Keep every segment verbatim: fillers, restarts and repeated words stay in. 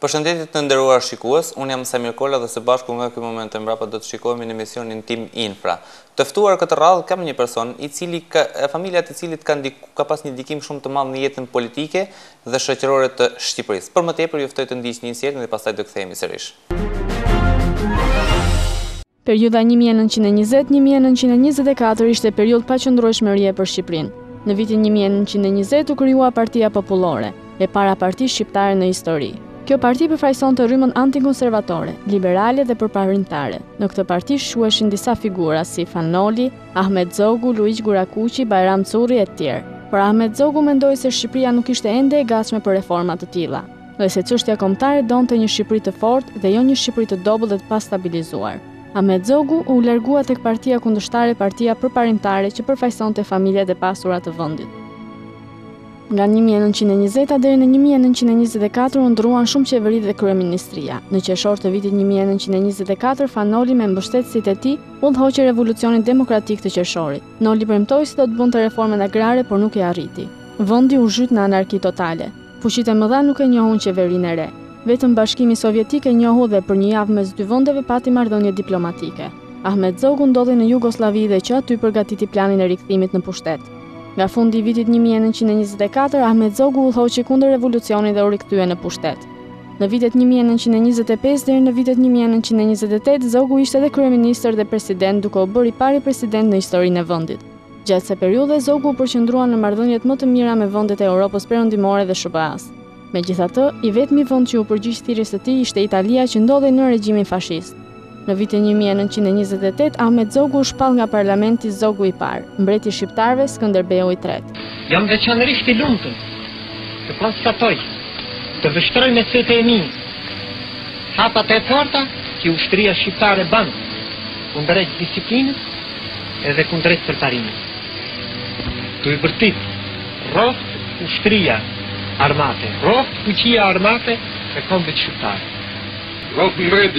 Përshëndetje të nderuar shikues, unë jam Samir Kolla dhe së bashku nga ky moment e mbrapa do të shikohemi në emisionin tim Infra. Të ftuar këtë radhë kam një person i cili ka familja e cilit ka ndiku, ka pas një ndikim shumë të madh në jetën politike dhe shoqërore të Shqipërisë. Për më tepër ju ftoj të ndiqni një sjellje dhe pastaj do kthehemi sërish. Periudha një mijë e nëntëqind e njëzet - një mijë e nëntëqind e njëzet e katër ishte periudhë paqëndrueshmërie për Shqipërinë. Në vitin një mijë e nëntëqind e njëzet u krijua Partia Popullore, e para parti shqiptare në histori. Kjo parti përfaqësonte rrymën antikonservatore, liberale dhe përparimtare. Në këtë parti shuheshin disa figura si Fanoli, Ahmet Zogu, Luiq Gurakuqi, Bajram Curri e të tjerë. Por Ahmet Zogu mendoi se Shqipëria nuk ishte ende e gatshme për reforma të tilla, dhe se çështja kombëtare donte një Shqipëri të fortë dhe jo një Shqipëri të dobët dhe të pastabilizuar. Ahmet Zogu u largua tek partia kundërshtare, Partia Përparimtare, që përfaqësonte familjet e pasura të vendit. Nga një mijë e nëntëqind e njëzeta deri në një mijë e nëntëqind e njëzet e katër u ndruan shumë qeveri dhe kryeministria. Në qershor të vitit një mijë e nëntëqind e njëzet e katër, Fanoli me mbështetësit e tij udhëhoqi revolucionin demokratik të qershorit. Noli premtoi se do të bënte reformat agrare, por nuk e arriti. Vendi u zhyt në anarki totale. Fuqitë e mëdha nuk e njohun qeverinë e re. Vetëm Bashkimi Sovjetik e njohu dhe për një javë mes dy vendeve pati marrëdhënie diplomatike. Ahmet Zogu ndodhi në Jugosllavi dhe që aty përgatiti planin e rikthimit në pushtet. Nga fundi i vitit një mijë e nëntëqind e njëzet e katër, Ahmet Zogu udhëhoqi kundër revolucionit dhe u rikthye në pushtet. Në vitet një mijë e nëntëqind e njëzet e pesë deri në vitet një mijë e nëntëqind e njëzet e tetë, Zogu ishte edhe kryeministër dhe president, duke u bërë i pari president në historinë e vendit. Gjatë kësaj periudhe, Zogu u përqendrua në marrëdhëniet më të mira me vendet e Europës Perëndimore dhe S B A-s. Megjithatë, i vetmi vend që u përgjigj thirrjes së tij ishte Italia, që ndodhej në regjimin fashist. Në vitin një mijë e nëntëqind e njëzet e tetë, Ahmet Zogu u shpall nga parlamenti Zogu i parë, mbreti i shqiptarëve Skënderbeu i tretë. Jam veçanërisht i lumtur të konstatoj, të vështroj me sytë e mi hapat e forta që ushtria shqiptare bën kundrejt disiplinës edhe kundrejt përparimit. Të i vërtit, rroft ushtria armate, rroft fuqia armate e kombit shqiptar. Rroft mbreti!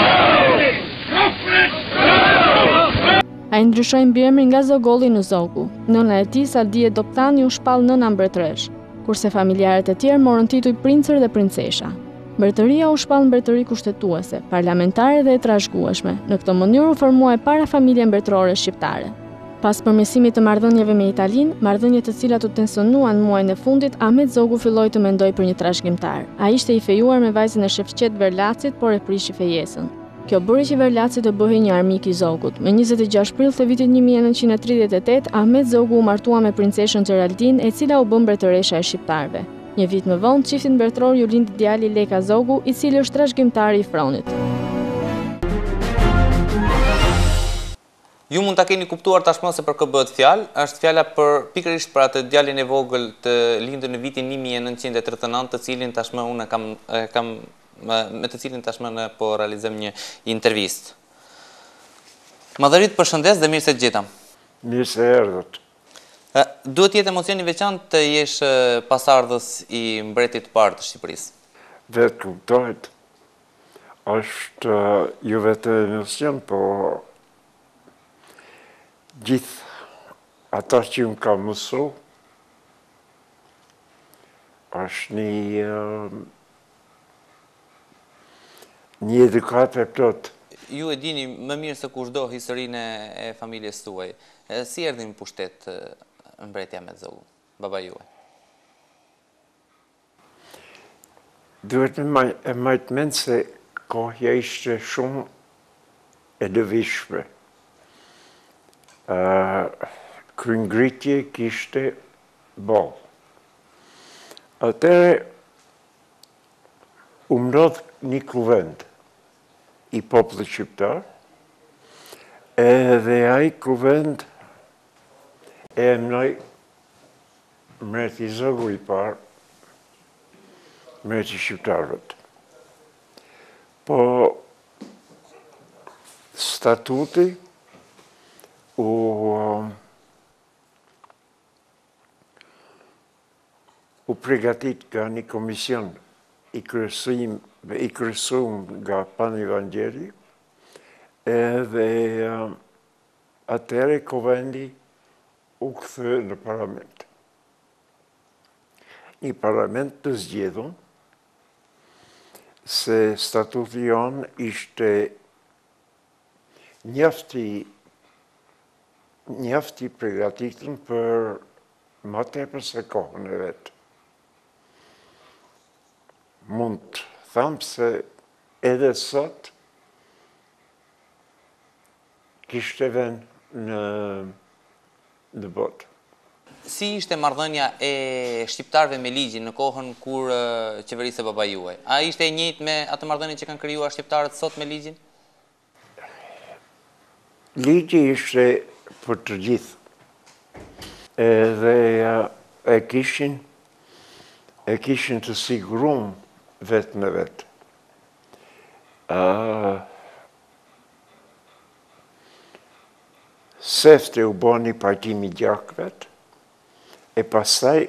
Ai ndryshoi mbiemrin nga Zogolli në Zogu. Nëna e tij, Sadie Doptani, u shpall nëna mbretëresh, kurse familjarët e tjerë morën tituj princër dhe princesha. Mbretëria u shpall mbretëri kushtetuese, parlamentare dhe e trashëgueshme. Në këtë mënyrë u formua e para familje mbretërore shqiptare. Pas përmirësimit të marrëdhënieve me Italinë, marrëdhënie të cilat u tensionuan muajin e fundit, Ahmet Zogu filloi të mendoj për një trashëgimtar. Ai ishte i fejuar me vajzën e Shefqet Verlacit, por e prishi fejesën. Kjo bëri që Verlaci të bëhej një armik i Zogut. Me njëzet e gjashtë prill të vitit një mijë e nëntëqind e tridhjetë e tetë, Ahmet Zogu u martua me princeshën Geraldine, e cila u bë mbretëresha e shqiptarëve. Një vit më vonë, çiftit mbretëror ju lindi djali Leka Zogu, i cili është trashëgimtari i Fronit. Ju mund ta keni kuptuar tashmë se për kë bëhet fjalë, është fjala për pikërisht për atë djalin e vogël të lindur në vitin një mijë e nëntëqind e tridhjetë e nëntë, të cilin tashmë unë kam kam me të cilin tashmë ne po realizojmë një intervistë. Madhërit, përshëndes dhe mirë se të gjeta. Mirë se erdhët. Duhet jetë emocion i veçantë të jesh pasardhës i mbretit të parë të Shqipërisë. Vetë kuptohet. Është ju vetë emocion, po gjithë ata që unë ka mësu, është një një edukatë e plot. Ju e dini më mirë se kushdo historinë e familjes tuaj. Si erdhi në pushtet mbreti Ahmet Zogu, baba juaj? Duhet e majtë mend se kohja ishte shumë e lëvishme. Kryengritje kishte boll. Atëre u ndodh një kuvend i popullit shqiptar, edhe ai kuvend e emnoi mbreti Zogu i parë, mbreti i shqiptarëve. Po statuti u u përgatit nga një komision i kryesuar nga Pani Vangjeli, edhe atëre kuvendi u kthye në parlament. Një parlament të zgjedhur, se statuti jonë ishte njafti njafti përgatitën për më tepër se kohën e vetë. Mund të thamë se edhe sot kishte vend në, në botë. Si ishte marrëdhënia e shqiptarëve me ligjin në kohën kur uh, qeverisë baba juaj? A ishte e njëjtë me atë marrëdhënie që kanë krijuar shqiptarët sot me ligjin? Ligji ishte për të gjithë. Edhe e kishin e kishin të sigurum vetë në vetë. Uh, Sefte u boni pajtimi gjakëvet, e pastaj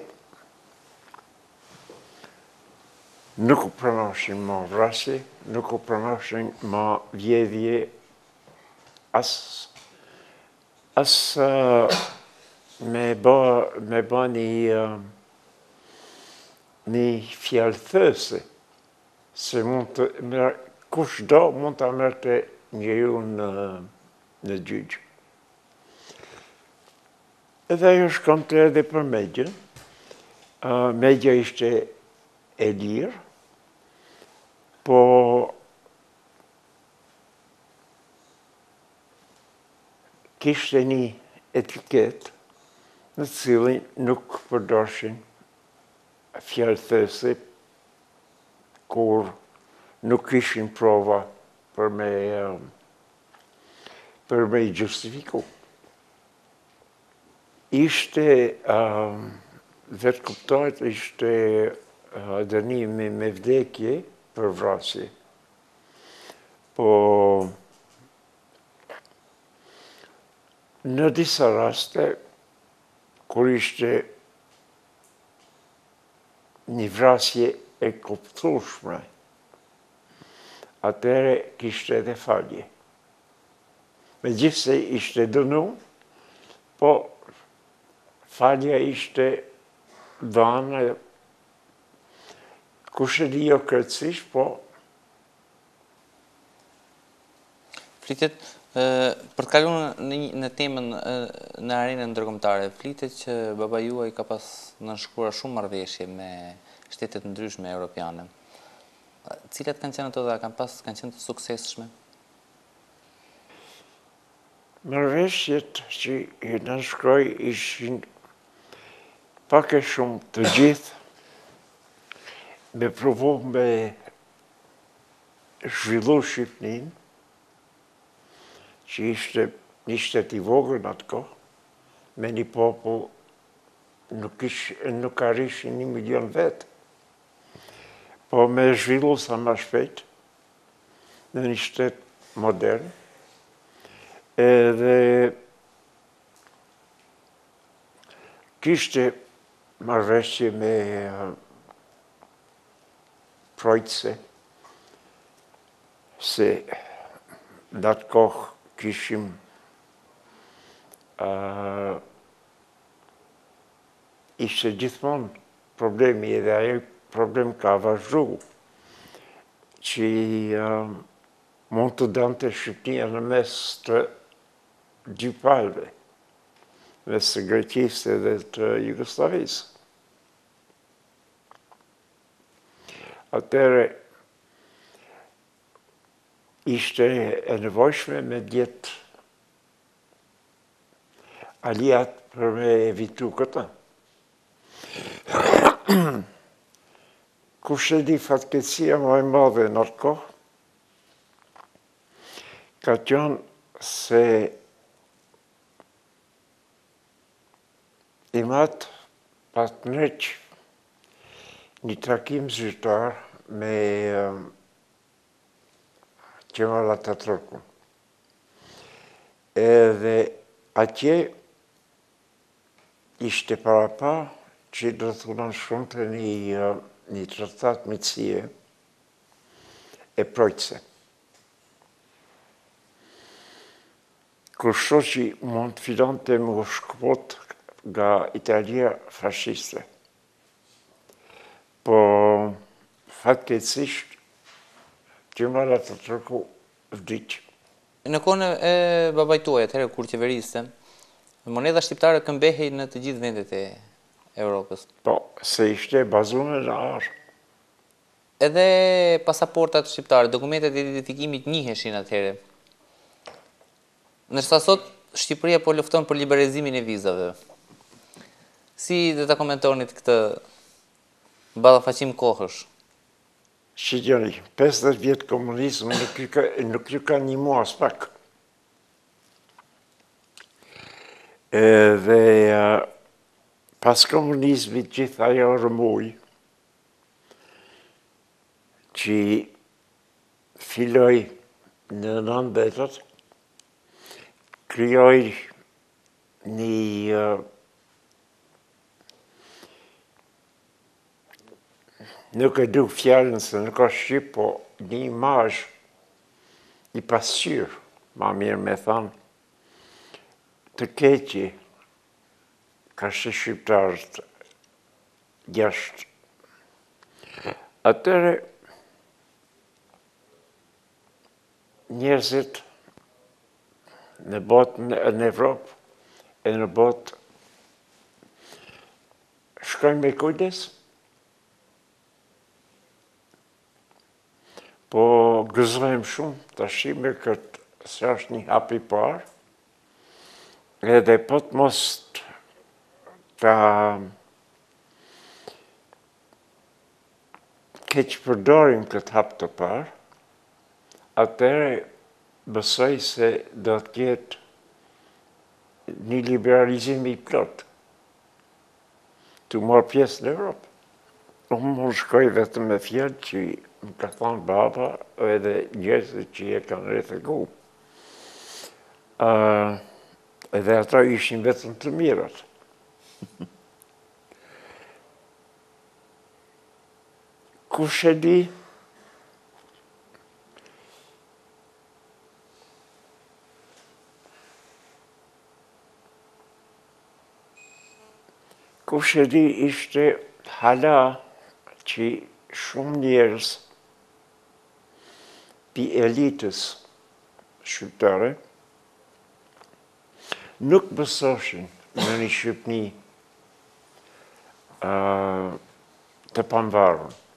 nuk u pranoshin ma vrasje, nuk u pranoshin ma vjedhje, as, as uh, me ba, me ba një, uh, një fjallë thëse, se mund të, kush do mund të amerte njëju në, në gjyqë. Edhe ajo shkonte edhe për megjen. Uh, megja ishte e lirë, po kishte një etiket në cilin nuk përdoshin fjalë thëse kur nuk kishin prova për me, për me i justifiku. Ishte, uh, vetë kuptojt, ishte uh, dënimi me vdekje për vrasje. Po, në disa raste, kur ishte një vrasje e kuptueshme, atëre kishte edhe falje. Megjithse ishte dënu, po falja ishte dhënë, kush e di jo krejtësisht, po. Flitet, për të kaluar në, në temën në arenën ndërkombëtare, flitet që baba juaj ka pas nënshkruar shumë marrëveshje me shtetet ndryshme europiane. Cilat kanë qenë ato dhe kanë pas kanë qenë të suksesshme? Marrëveshjet që i nënshkroi ishin pak e shumë të gjithë, me provu me zhvillu Shqipnin, që ishte një shtet i vogël në atë kohë, me një popull nuk, ish, nuk arrishin një milion vetë, po me zhvillu sa më shpejt në një shtet modern, edhe kishte marrëveshje me uh, Projtse, se në atë kohë kishim uh, ishte gjithmonë problemi, edhe ajo problem ka vazhdu, që uh, mund të dante Shqipnia në mes të dy palëve, mes të Greqisë dhe të Jugoslavisë. Atëre, ishte e nevojshme me djetë aliat për me evitu këta. Kush e di fatkeqësia më e madhe në atë kohë, ka qenë se i matë patë nëq një takim zyrtar me uh, Qemal Atatürkun. Edhe atje ishte para pa që do të nënshkronte një, uh, një traktat miqësie e Projtse. Kur shoqi mund të fillonte me u shkput nga Italia fashiste. Po fatkeqësisht që marrë të tërku vdicë. Në kohën e babait tuaj, atëherë kur qeveriste, monedha shqiptare këmbehej në të gjithë vendet e Europës. Po, se ishte bazuar në arë. Edhe pasaportat shqiptare, dokumentet e identifikimit njiheshin atëherë. Ndërsa sot Shqipëria po lufton për liberalizimin e vizave. Si dhe ta komentonit këtë ballafaqim kohësh? Shqyqeni, pesëdhjetë vjetë komunizm nuk ju ka, nuk ju ka një mua as pak. Dhe pas komunizmit gjithë ajo rëmuj, që filloj në nëndetat, kryoj një nuk e du fjallën se nuk është shqip, po një imazh, një pasqyrë, ma mirë me thanë, të keqi, ka shë shqiptarët gjashtë. Atëre, njerëzit në botë në Evropë e në botë shkojnë me kujdes, po gëzojmë shumë të shime këtë se është një hapi parë, edhe po të mos të keqë përdorim këtë hap të parë, atëre besoj se do të ketë një liberalizim i plot të marrë pjesë në Evropë. Unë më shkoj vetëm me fjallë që më ka thonë baba edhe njerëzit që e kanë rrethëgu. Uh, edhe ata ishin vetëm të mirat. Kush e di? Kush e di ishte hala që shumë njerëz pi elitës shqiptare nuk besoshin në një Shqipni uh, të pavarur.